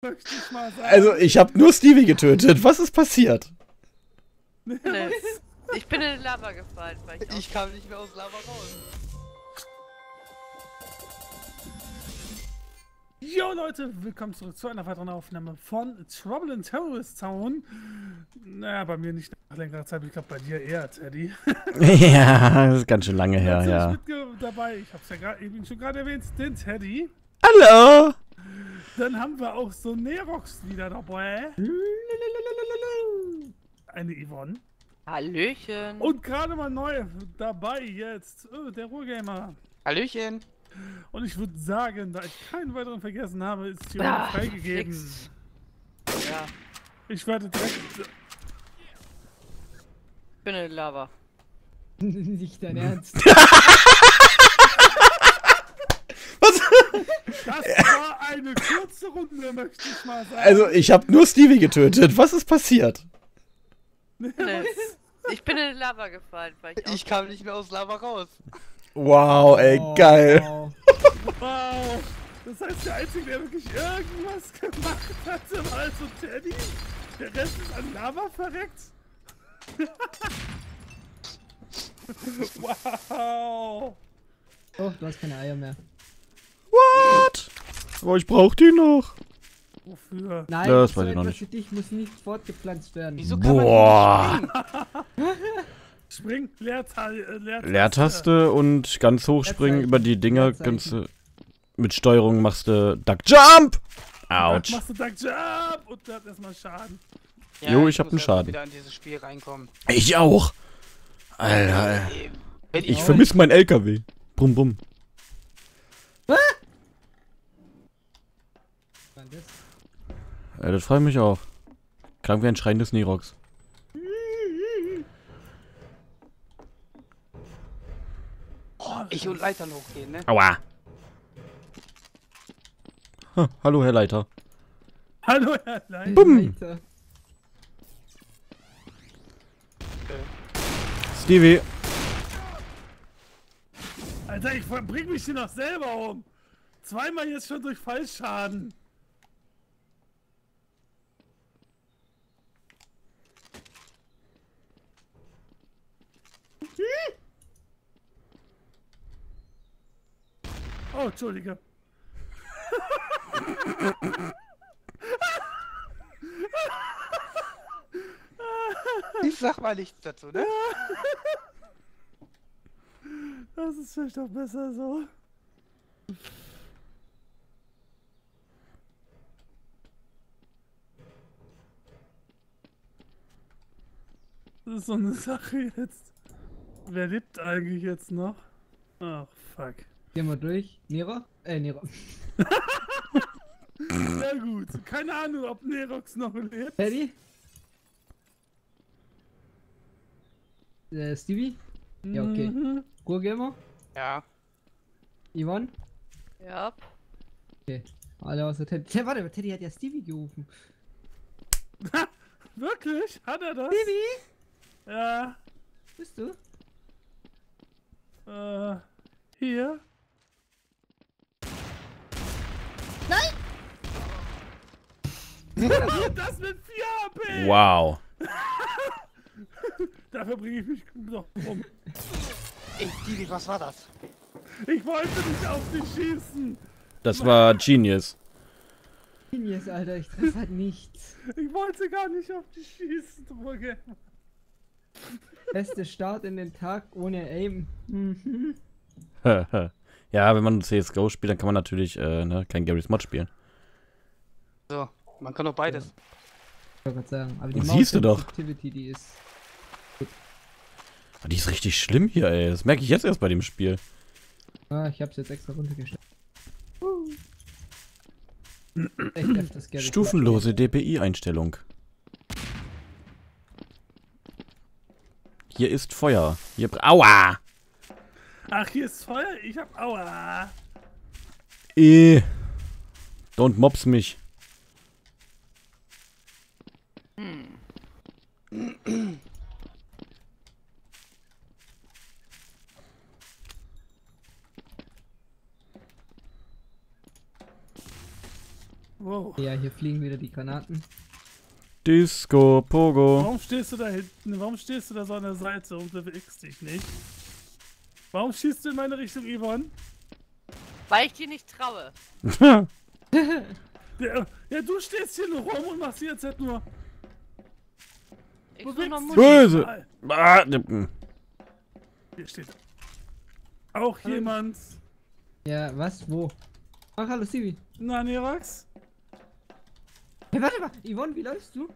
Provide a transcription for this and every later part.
möchte ich mal sagen. Also, ich habe nur Stevie getötet. Was ist passiert? Ich bin in die Lava gefallen, weil Ich kam nicht mehr aus Lava raus. Jo Leute, willkommen zurück zu einer weiteren Aufnahme von Trouble in Terrorist Town. Naja, bei mir nicht nach längerer Zeit, ich glaube bei dir eher, Teddy. Ja, das ist ganz schön lange her, Natürlich ja. mit dabei, ich habe es ja eben schon gerade erwähnt, den Teddy. Hallo! Dann haben wir auch so Nerox wieder dabei. Eine Yvonne. Hallöchen. Und gerade mal neu dabei jetzt, der Ruhrgamer. Hallöchen. Und ich würde sagen, da ich keinen weiteren vergessen habe, ist hier auch freigegeben. Fix. Ja, Ich werde direkt... ich bin in die Lava. Nicht dein Ernst. Was? Das war eine kurze Runde, möchte ich mal sagen. Also, ich habe nur Stevie getötet. Was ist passiert? Ich bin in die Lava gefallen, weil Ich kam nicht mehr aus Lava raus. Wow, ey, geil. Wow. Wow. Das heißt, der Einzige, der wirklich irgendwas gemacht hatte, war also Teddy. Der Rest ist an Lava verreckt. Wow. Oh, du hast keine Eier mehr. What? Oh, ich brauch die noch. Wofür? Nein, Das so weiß ich noch etwas nicht. für dich muss nicht fortgepflanzt werden. Wieso kann Boah. man nicht Spring, Leertaste. Leertaste und ganz hoch springen Leerzeichen. über die Dinger. Leerzeichen. Mit Steuerung machst du Duck Jump. Autsch. Machst du Duck Jump und der hat erstmal Schaden. springen? Jo, ich hab muss einen erst mal Schaden. wieder in dieses Spiel reinkommen. Ich auch. Alter, Wenn ich vermisse meinen LKW. Brumm, brumm. Ja, das freut mich auch. Klang wie ein schreiendes Nerox. Ich und Leitern hochgehen, ne? Aua. Hallo, Herr Leiter. Hallo, Herr Lein. Bumm. Alter. Stevie. Alter, ich bring mich hier noch selber um. Zweimal jetzt schon durch Fallschaden. Oh, Entschuldige. Ich sag mal nichts dazu, ne? Das ist vielleicht auch besser so. Das ist so eine Sache jetzt. Wer lebt eigentlich jetzt noch? Ach, fuck. Gehen wir durch. Nero? Nero. Na gut, keine Ahnung, ob Nerox noch lebt. Teddy? Stevie? Ja, okay. Mhm. Ruhrgamer? Ja. Yvonne? Ja. Okay. Alle außer Teddy. Tja, warte, Teddy hat ja Stevie gerufen. Wirklich? Hat er das? Stevie? Ja. Bist du? Hier. Nein! Das mit 4 HP! Wow. Dafür bringe ich mich noch um. Ey, Didi, was war das? Ich wollte nicht auf dich schießen. Das war Genius. Genius, Alter, ich treffe halt nichts. Ich wollte gar nicht auf dich schießen, Drücke. Beste Start in den Tag ohne Aim. Mhm. Ja, wenn man CSGO spielt, dann kann man natürlich kein Garry's Mod spielen. So, man kann doch beides. Ich wollte gerade sagen, aber die Siehst du doch. Sensitivity, die ist. Die ist richtig schlimm hier, ey. Das merke ich jetzt erst bei dem Spiel. Ah, ich hab's jetzt extra runtergestellt. Echt öfters Garry's Mod. Stufenlose DPI-Einstellung. Hier ist Feuer. Hier. Aua! Ach, hier ist Feuer. Ich hab Aua. Don't mobs mich. Wow. Ja, hier fliegen wieder die Granaten. Disco, Pogo. Warum stehst du da hinten? Warum stehst du da so an der Seite und bewegst dich nicht? Warum schießt du in meine Richtung, Yvonne? Weil ich dir nicht traue. Ja, du stehst hier nur rum und machst die jetzt nur. Ich Wo will noch willst Mut. du? Böse. Ah, Hier steht auch jemand. Ja, was? Wo? Ach, hallo Sivi. Na, Nerox? Hey, warte mal. Yvonne, wie läufst du?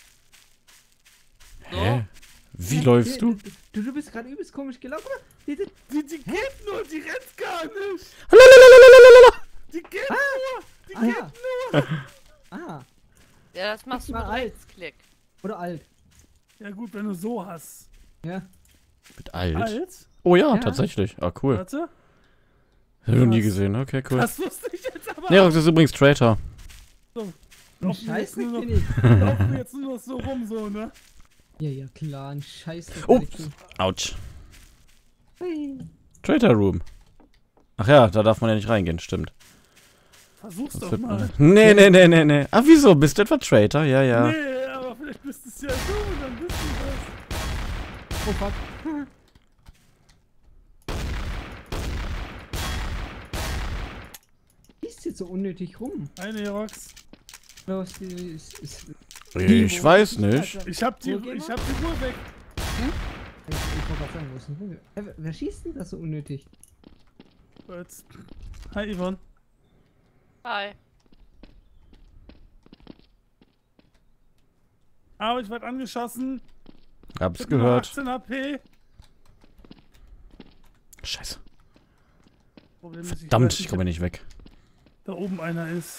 Hä? Wie Ja, läufst du? Du bist gerade übelst komisch gelaufen. Die geht nur, die rennt gar nicht. Die geht nur, die Ah, geht ja. nur. Ah, Ja, das machst du Mal mit alt. Rechtsklick. oder alt. Ja gut, wenn du so hast. Ja. Mit alt? Alt? Oh ja, Ja. tatsächlich. Ah, cool. Warte. Hab ich noch nie Was? gesehen. Okay, cool. Das wusste ich jetzt aber. Nerox ist übrigens Traitor. Laufen Scheiß jetzt nur bin noch, ich. laufen jetzt nur noch so rum, so, ne? Ja, ja, klar, ein Scheiß. Oh. Autsch. Traitor Room. Ach ja, da darf man ja nicht reingehen, stimmt. Versuch's Das doch wird mal. man- Nee. Ah, wieso? Bist du etwa Traitor? Ja, ja. Nee, aber vielleicht bist du es ja so und dann bist du das. Oh fuck. Ist jetzt so unnötig rum. Hi, Nerox. Los, Ich weiß nicht. Ich hab die Wo gehen wir? Uhr weg. Ich wollte gerade sagen, wo ist denn Runge? Wer schießt denn das so unnötig? Jetzt. Hi, Yvonne. Hi. Aber ich werd angeschossen. Hab's Ich hab nur gehört. 18 HP. Scheiße. Problem ist, Verdammt, weiß ich komme nicht weg. Da oben einer ist.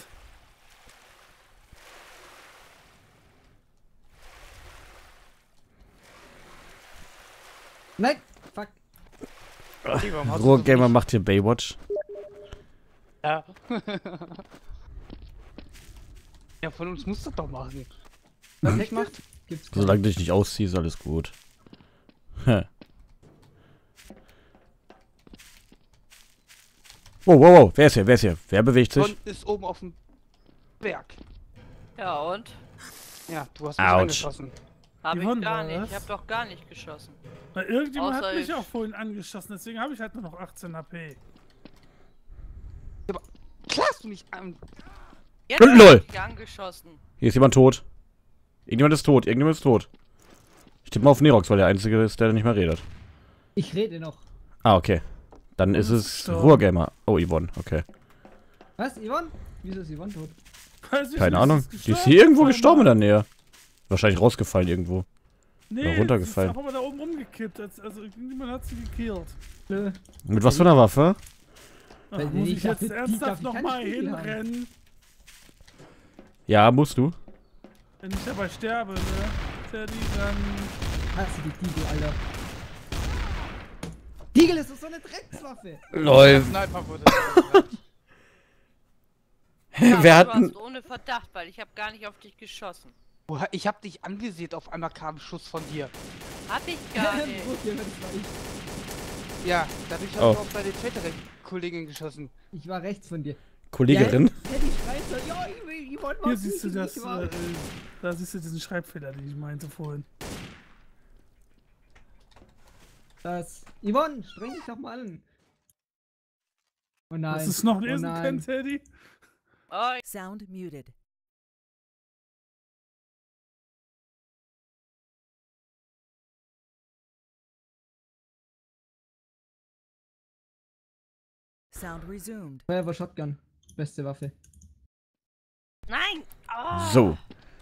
Nein! Fuck! Okay, warum hast du Ruhrgamer so macht hier Baywatch. Ja. Ja, von uns musst du das doch machen. Was ich macht? Gibt's gar Solange du dich nicht ausziehst, alles gut. Hä. Wow. Wer ist hier? Wer bewegt sich? Von ist oben auf dem Berg. Ja, und? Ja, du hast mich Autsch. angeschossen. Hab ich Yvonne gar war nicht. das? Ich hab doch gar nicht geschossen. Weil irgendjemand Außer hat mich ich. auch vorhin angeschossen, deswegen habe ich halt nur noch 18 HP. Klar hast du mich an. Jetzt Und lol. hab ich dich angeschossen. Hier ist jemand tot. Irgendjemand ist tot. Ich tippe mal auf Nerox, weil der Einzige ist, der nicht mehr redet. Ich rede noch. Ah, okay. Dann ist es gestorben. Ruhrgamer. Oh, Yvonne, okay. Was, Yvonne? Wieso ist Yvonne tot? Weiß ich Keine nicht, Ahnung. ist Die ist gestorben hier irgendwo auf gestorben in einmal. der Nähe. Wahrscheinlich rausgefallen irgendwo. Nee, Oder runtergefallen. Die ist einfach mal da oben umgekippt. Also irgendjemand hat sie gekillt. Nö. Mit was für einer Waffe? Ach, Weil muss ich ich dachte, jetzt die ernsthaft darf ich keine nochmal Spiegel haben. hinrennen? Ja, musst du. Wenn ich dabei sterbe, ne? Teddy, dann... Hast du die Diegel, Alter? Diegel ist doch so eine Dreckswaffe! Lol. Sniper wurde. Ja, Wer du hat warst ohne Verdacht, weil ich hab gar nicht auf dich geschossen. Woher- Ich hab dich anvisiert, auf einmal kam ein Schuss von dir. Hab ich gar nicht. Okay, das war ich. Ja, dadurch Oh. hast du auf deine Täterin-Kollegin geschossen. Ich war rechts von dir. Kollegin? Hätte ich schreien sollen, ja, ich wollte Hier was siehst du nicht, das, ich war- da siehst du diesen Schreibfehler, den ich meinte vorhin. Das. Yvonne, streng dich doch mal an. Oh nein. Dass du es noch oh lesen nein. kannst, Teddy. Oh, Sound muted. Sound resumed. Feuerwehr Shotgun. Beste Waffe. nein! Oh. So.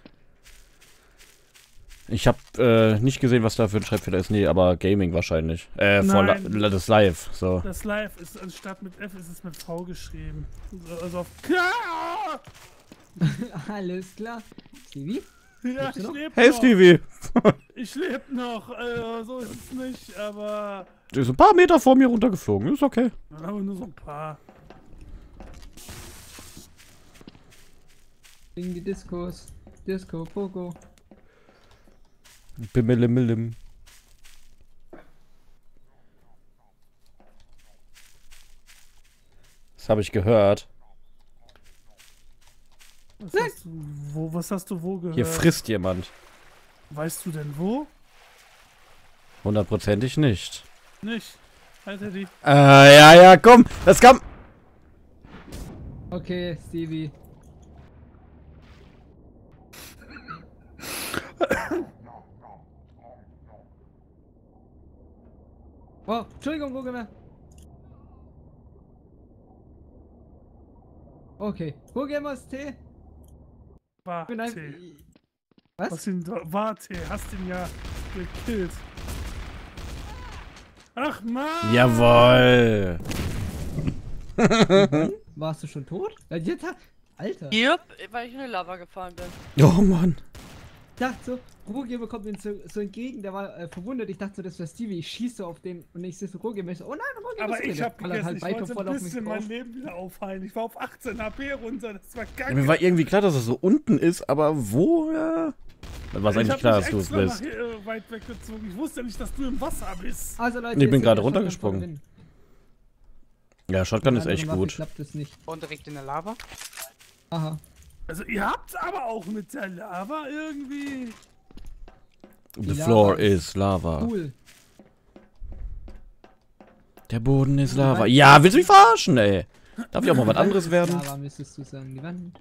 Ich hab nicht gesehen, was da für ein Schreibfehler ist. Nee, aber Gaming wahrscheinlich. Nein. Das Live. So. Das Live ist anstatt mit F ist es mit V geschrieben. Also auf K. Alles klar. Stevie? Ja, Lebst du ich noch? lebe Hey noch. Stevie. Ich lebe noch. So ist es nicht, aber... Du bist ein paar Meter vor mir runtergeflogen. Ist okay. Dann haben wir nur so ein paar. Wegen die Diskos. Disco, Pogo. Bimmelimmelim. Das habe ich gehört. Was hast Was hast du wo gehört? Hier frisst jemand. Weißt du denn wo? Hundertprozentig nicht. Nicht. Alter, die. Ja, komm. Das kam. Okay, Stevie. Oh, Entschuldigung, Ruhrgamer. Okay, Ruhrgamers Tee. Warte. Was? Warte, hast ihn ja gekillt. Ach Mann! Jawoll. Warst du schon tot? Jetzt Alter. Yep, weil ich in die Lava gefahren bin. Oh Mann. Ich dachte so, Ruhrgamer kommt mir so entgegen, der war verwundert. Ich dachte so, das wäre Stevie. Ich schieße so auf den und ich sehe so Ruhrgamer. So, oh nein, Ruhrgamer. Aber ich hab gegessen, halt ich weiter wollte voll ein auf mich bisschen mein drauf. Leben wieder aufheilen. Ich war auf 18 HP runter, das war kacke. Mir war irgendwie klar, dass er so unten ist, aber wo? Ja. Dann war es eigentlich klar, dass du es bist. Ich hab mich extra weit weggezogen. Ich wusste nicht, dass du im Wasser bist. Also Leute, Ich bin jetzt gerade seht ihr, runtergesprungen. Shotgun Ja, Shotgun ist voll echt gewinnen. gut. Klappt das nicht. Und direkt in der Lava. Aha. Also ihr habt's aber auch mit der Lava irgendwie. The Lava floor ist is lava. Cool. Der Boden ist Lava. Ja, willst du mich verarschen, ey? Darf ich auch mal was anderes werden? Lava müsstest du sagen, die Wand.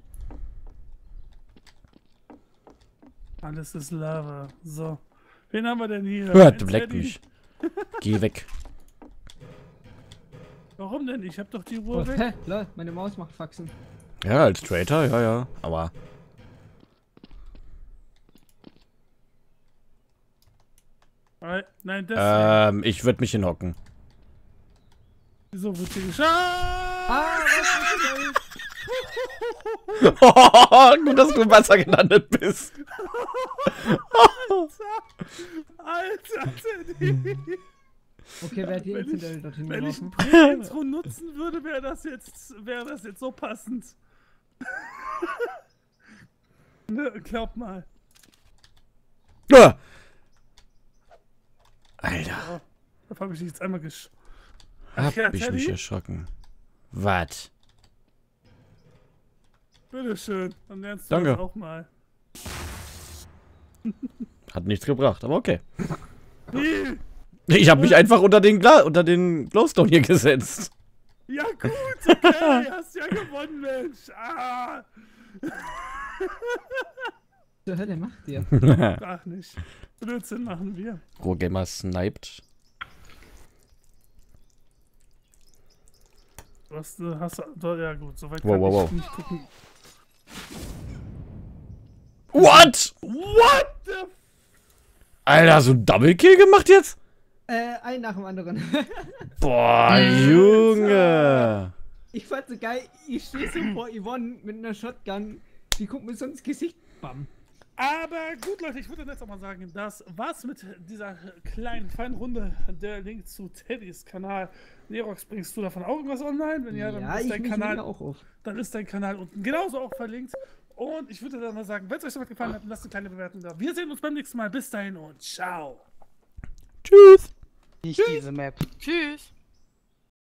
Alles ist Lava. So. Wen haben wir denn hier? Hört, Ein leck Teddy. mich. Geh weg. Warum denn? Ich hab doch die Oh, Ruhe weg. hä? Leute, meine Maus macht Faxen. Ja, als Traitor, ja. Aber. Nein, das. Ich würde mich hinhocken. Wieso wird hier geschah? Ah, was ist Gut, dass du im Wasser gelandet bist. Alter, Teddy. Okay, wer hat die Wenn Incident dorthin Wenn ich ein geworfen? Prä-Intro nutzen würde, wäre das jetzt so passend. Ne, glaub mal. Ah. Alter, Da habe ich dich jetzt einmal hab ja, ich Teddy? mich erschrocken. Was? Bitteschön. Dann lernst du Danke. das auch mal. Hat nichts gebracht, aber okay. Wie? Ich habe mich einfach unter den Glowstone hier gesetzt. Ja gut, okay, hast ja gewonnen, Mensch. Ah, Was zur Hölle macht ihr? ach nicht. Blödsinn machen wir. Rohgamer sniped. Ja gut, soweit Wow, kann wow, ich wow. nicht gucken. What? What the f... Alter, so ein Double Kill gemacht jetzt? Ein nach dem anderen. Boah, Junge. Ich fand so geil, ich stehe so vor Yvonne mit einer Shotgun, die guckt mir so ins Gesicht, bam. Aber gut, Leute, ich würde jetzt auch mal sagen, das war's mit dieser kleinen, feinen Runde. Der Link zu Teddys Kanal. Nerox, bringst du davon auch irgendwas online? Wenn ja, dann ist dein Kanal auch auf. Dann ist dein Kanal unten genauso auch verlinkt. Und ich würde dann mal sagen, wenn es euch soweit gefallen hat, lasst eine kleine Bewertung da. Wir sehen uns beim nächsten Mal. Bis dahin und ciao. Tschüss. Nicht diese Map. Tschüss.